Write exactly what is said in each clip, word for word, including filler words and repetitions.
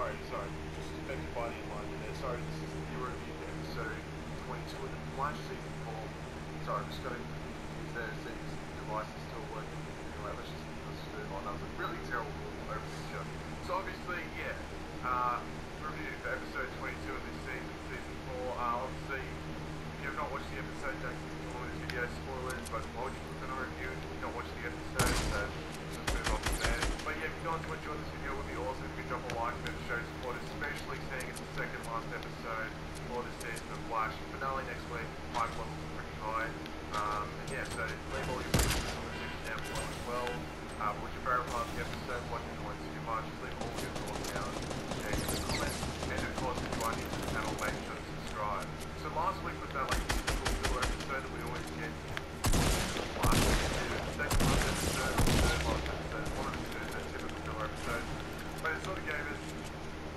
sorry, sorry. Just beg your pardon in line there. Sorry, this is the review episode twenty-two of the Flash season four. Sorry, I'm just going to the device is still working. Anyway, let's just, let's just move on. That was a really terrible opening show. So obviously, yeah, uh, review for episode twenty-two of this season, season four. Uh, obviously, if you have not watched the episode, don't click on this video, spoilers, but why would you click on a review if you've not watched the episode? So let's move on from there. But yeah, if you guys enjoyed this video, it would be awesome if you could drop a like for the show support, especially seeing it's the second last episode for this season of Flash. Finale next week, hype levels are pretty high. Um, and yeah, so leave all your questions in the section down below as well. Uh, what's your favourite part of the episode? What did you want too much? Leave all your thoughts down in the comments. And of course, if you are new to the channel, make sure to subscribe. So last week was that like typical filler episode that we always get. Last week we did the second last episode, or the third last episode, one of the two, that typical filler episode. But it sort of gave us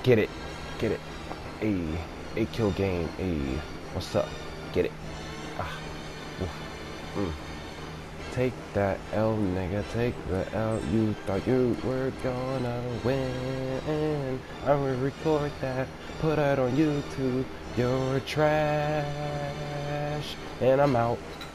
Get it. Get it. Ayy. Eight kill game. Ayy. What's up? Get it. Ah. Oof. Mm. Take that L, nigga. Take the L. You thought you were gonna win. I will record that. Put it on YouTube. You're trash. And I'm out.